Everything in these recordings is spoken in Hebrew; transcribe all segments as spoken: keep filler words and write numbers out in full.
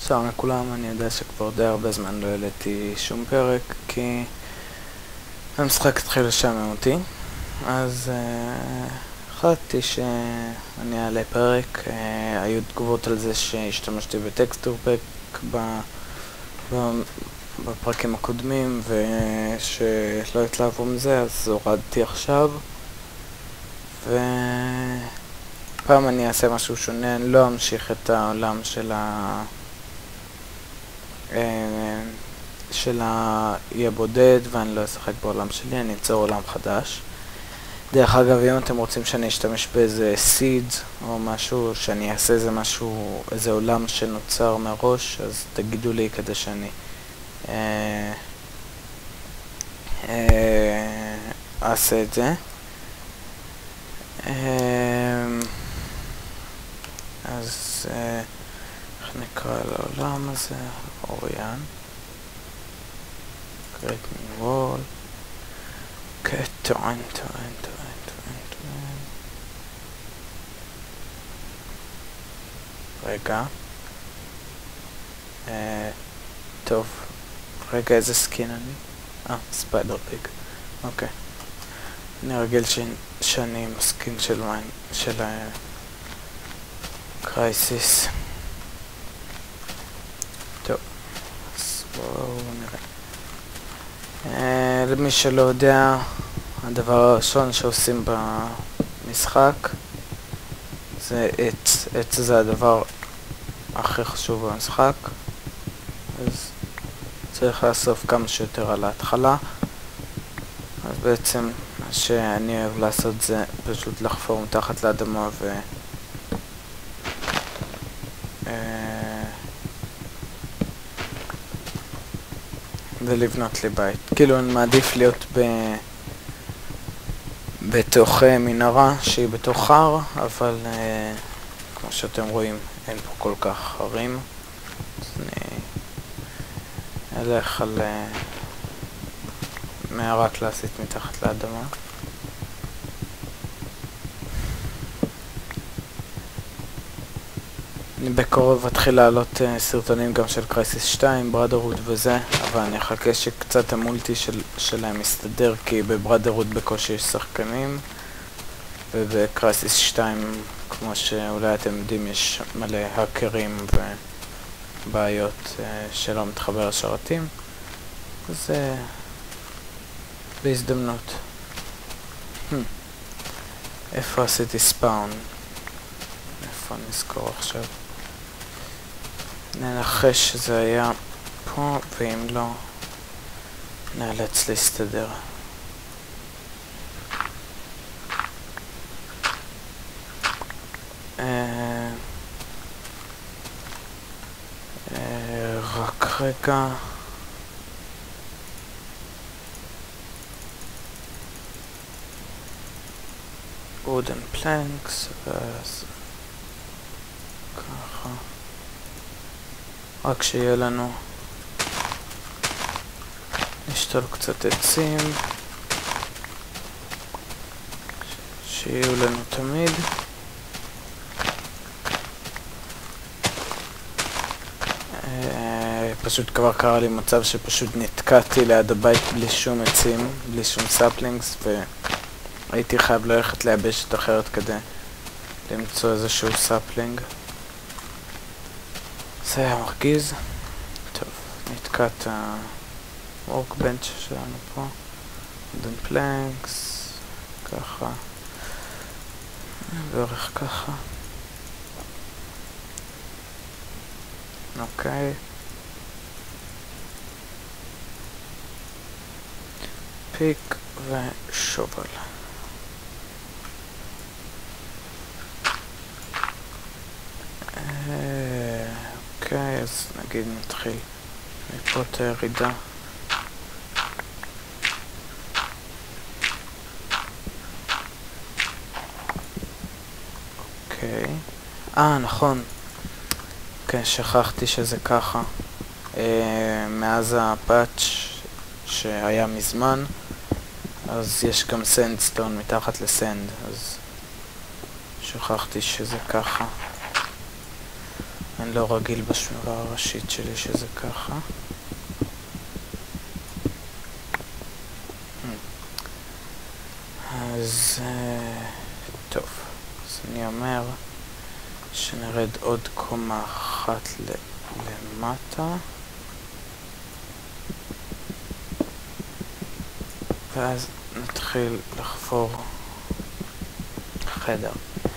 שלום לכולם, אני יודע שכבר די הרבה זמן לא העליתי שום פרק כי המשחק התחיל לשעמם אותי, אז uh, החלטתי שאני אעלה פרק. uh, היו תגובות על זה שהשתמשתי בטקסטור פק ב... ב... בפרקים הקודמים ושלא התלהבו מזה, אז הורדתי עכשיו, ופעם אני אעשה משהו שונה. אני לא אמשיך את העולם של ה... של האי הבודד, ואני לא אשחק בעולם שלי, אני אצור עולם חדש. דרך אגב, אם אתם רוצים שאני אשתמש באיזה סיד או משהו, שאני אעשה איזה משהו, איזה עולם שנוצר מראש, אז תגידו לי כדי שאני אה, אה, אעשה את זה. אה, אז אה, איך נקרא לעולם הזה? אוריאן. create new wall. okay, טוען, טוען, טוען, טוען, טוען. רגע. אה, טוב. רגע, איזה סקין אני? אה, ספיידר פיג. אוקיי. אני רגיל ש... שאני עם סקין של מיין... של קרייסיס. טוב. אז בואו נראה. Uh, למי שלא יודע, הדבר הראשון שעושים במשחק זה עץ. עץ זה הדבר הכי חשוב במשחק, אז צריך לאסוף כמה שיותר על ההתחלה. אז בעצם מה שאני אוהב לעשות זה פשוט לחפור מתחת לאדמה ו... Uh, ולבנות לי בית. כאילו אני מעדיף להיות ב... בתוך uh, מנהרה שהיא בתוך הר, אבל uh, כמו שאתם רואים אין פה כל כך הרים, אז אני אלך על uh, מערה קלאסית מתחת לאדמה. אני בקרוב אתחיל לעלות uh, סרטונים גם של קרייסיס שתיים, ברדרהוד וזה, אבל אני אחכה שקצת המולטי של, שלהם מסתדר, כי בברדרהוד בקושי יש שחקנים, ובקרייסיס שתיים, כמו שאולי אתם יודעים, יש מלא האקרים ובעיות uh, שלא מתחבר לשרתים, אז uh, בהזדמנות. Hmm. איפה עשיתי ספאון? איפה נזכור עכשיו? ננחש שזה היה פה, ואם לא, נאלץ להסתדר. אה, אה, רק רגע. wooden planks, ואז ככה. רק שיהיה לנו, נשתול קצת עצים שיהיו לנו תמיד. אה, פשוט כבר קרה לי מצב שפשוט נתקעתי ליד הבית בלי שום עצים, בלי שום ספלינגס, והייתי חייב ללכת ליבשת אחרת כדי למצוא איזשהו ספלינג. זה היה מרגיז. טוב, נתקע את ה-workbench שלנו פה. wooden planks, ככה, בערך ככה. אוקיי. פיק ושובל. אוקיי, אז נגיד נתחיל מפה את הירידה. אוקיי. אה, נכון. כן, שכחתי שזה ככה. אה, מאז הפאץ' שהיה מזמן, אז יש גם סנדסטון מתחת לסנד, אז שכחתי שזה ככה. Uh, אני לא רגיל בשמירה הראשית שלי שזה ככה. אז טוב, אז אני אומר שנרד עוד קומה אחת למטה, ואז נתחיל לחפור חדר.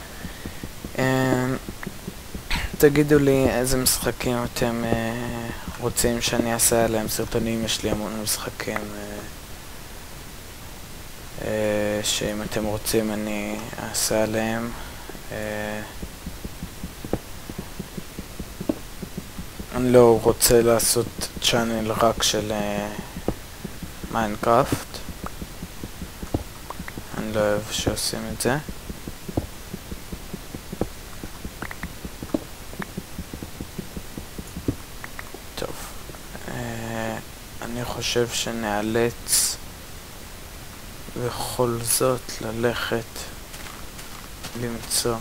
תגידו לי איזה משחקים אתם רוצים שאני אעשה עליהם סרטונים. יש לי המון משחקים שאם אתם רוצים אני אעשה עליהם. אני לא רוצה לעשות צ'אנל רק של מיינקראפט, אני לא אוהב שעושים את זה. טוב, אני חושב שנאלץ בכל זאת ללכת למצוא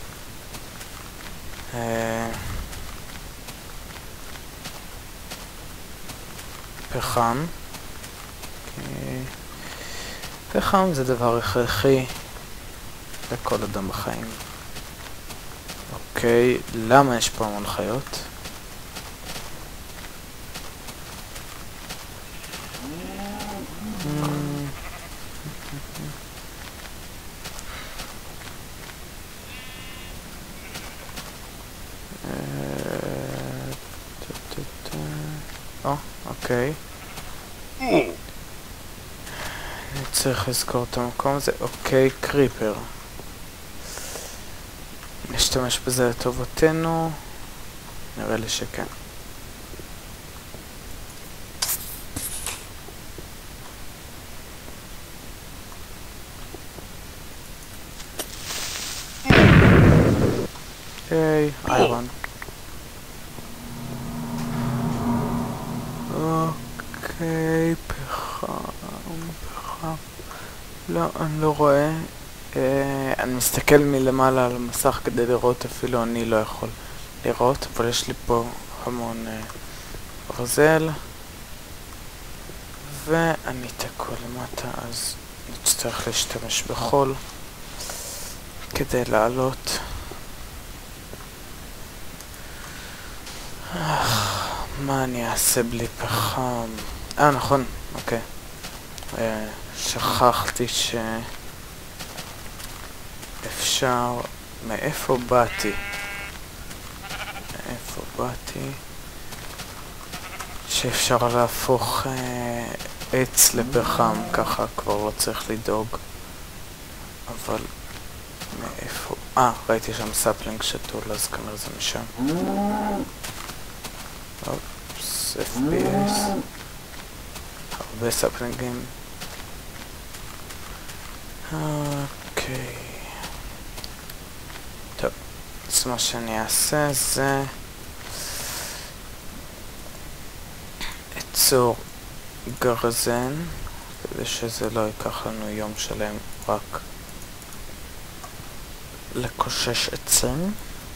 פחם. פחם זה דבר הכרחי לכל אדם בחיים. אוקיי, למה יש פה המון חיות? או, אוקיי. אני צריך לזכור את המקום הזה. אוקיי, קריפר. נשתמש בזה לטובתנו. נראה לי שכן. היי, איירון. אוקיי, פחם, פחם. לא, אני לא רואה. אה, אני מסתכל מלמעלה על המסך כדי לראות, אפילו אני לא יכול לראות, אבל יש לי פה המון אה, ברזל. ואני תקוע למטה, אז נצטרך להשתמש בחול כדי לעלות. מה אני אעשה בלי פחם? אה, נכון, אוקיי. אה, שכחתי שאפשר... מאיפה באתי? מאיפה באתי? שאפשר להפוך אה, עץ לפחם, ככה כבר לא צריך לדאוג. אבל מאיפה... אה, ראיתי שם ספלינג שתול, אז כנראה זה משם. אופס, אף פי אס. הרבה ספלינגים. אוקיי. טוב, אז מה שאני אעשה זה... אצור גרזן, כדי שזה לא ייקח לנו יום שלם רק לקושש עצים.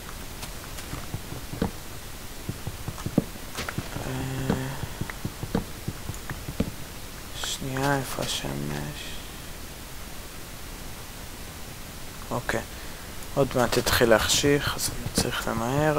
שנייה, איפה השמש? אוקיי, עוד מעט תתחיל להחשיך, אז אני צריך למהר.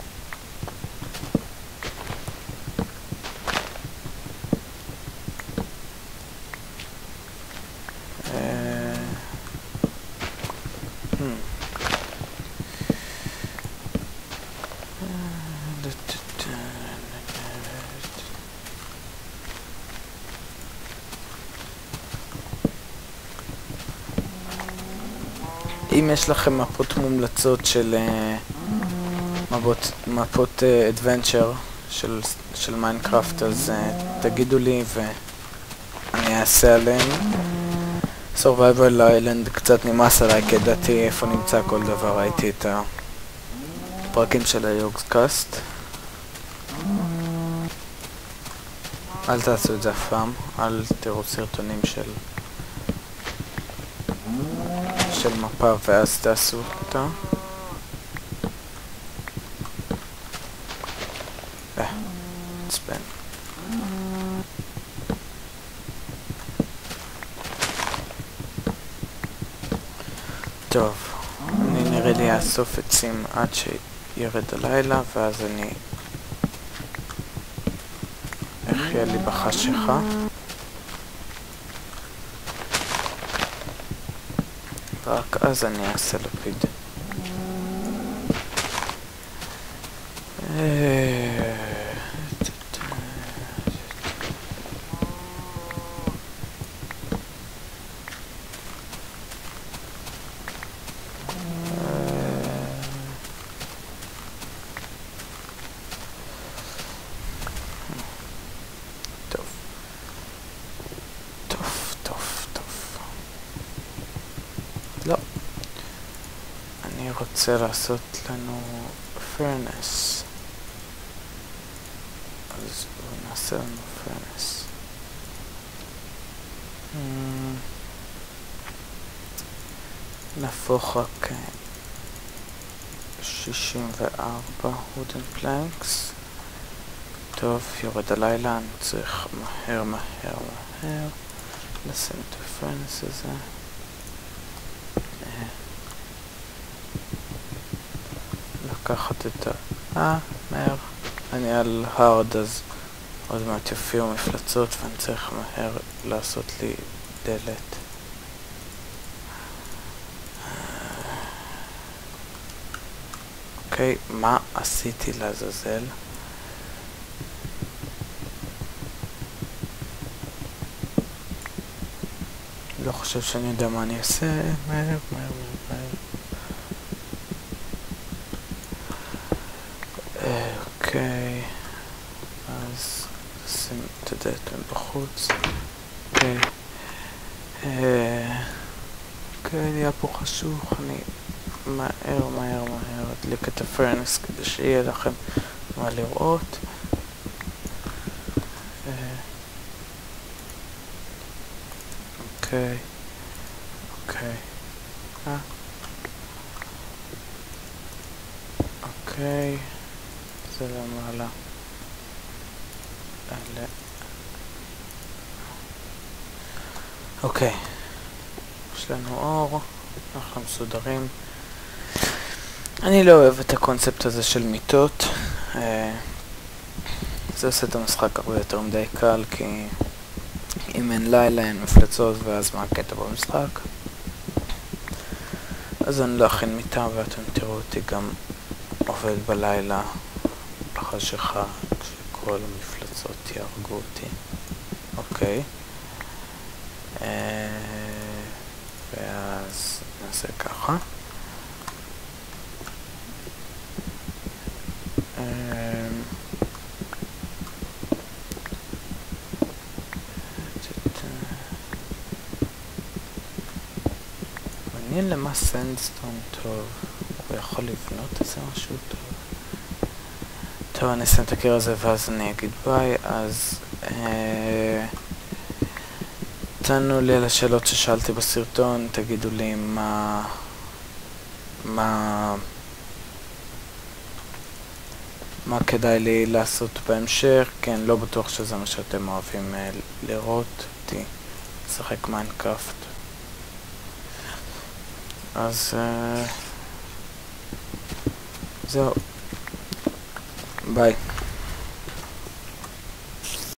אם יש לכם מפות מומלצות של uh, מפות, מפות אדוונצ'ר uh, של, של מיינקראפט, אז uh, תגידו לי ואני אעשה עליהם. Survival Island קצת נמאס עליי, כי ידעתי איפה נמצא כל דבר. ראיתי את הפרקים של היוגקאסט. אל תעשו את זה אף פעם, אל תראו סרטונים של של מפה ואז תעשו אותה. אה, עצבן. טוב, אני נראה לי אאסוף עצים עד שירד הלילה, ואז אני אחיה לי בחשיכה. רק אז אני אעשה לפיד. לא. אני רוצה לעשות לנו פרנס. אז בואו נעשה לנו פרנס. נהפוך רק שישים וארבע wooden planks. טוב, יורד הלילה, אני צריך מהר מהר מהר לשים את הפרנס הזה. לקחת את ה... אה, מהר. אני על hard, אז עוד מעט יופיעו מפלצות ואני צריך מהר לעשות לי דלת. אוקיי, מה עשיתי לעזאזל? לא חושב שאני יודע מה אני אעשה. מהר, מהר, מהר, מהר. אוקיי, אז נשים את הדלת מבחוץ. אוקיי, אוקיי, נהיה פה חשוך. אני מהר, מהר, מהר אדליק את הפרנס כדי שיהיה לכם מה לראות. אוקיי, אוקיי, אה, אוקיי, זה למעלה. אלה. אוקיי, יש לנו אור, אנחנו מסודרים. אני לא אוהב את הקונספט הזה של מיטות. זה עושה את המשחק הרבה יותר מדי קל, כי אם אין לילה אין מפלצות, ואז מה הקטע במשחק? אז אני לא אכין מיטה, ואתם תראו אותי גם עובד בלילה בחשיכה כשכל המפלצות יהרגו אותי. אוקיי, ואז נעשה ככה. מעניין למה סנדסטון טוב. הוא יכול לבנות איזה משהו טוב. טוב, אני אסיים את הקיר הזה ואז אני אגיד ביי. אז תענו לי על השאלות ששאלתי בסרטון. תגידו לי מה מה מה כדאי לי לעשות בהמשך. כן, לא בטוח שזה מה שאתם אוהבים לראות אותי לשחק מיינקראפט. אז זהו, ביי.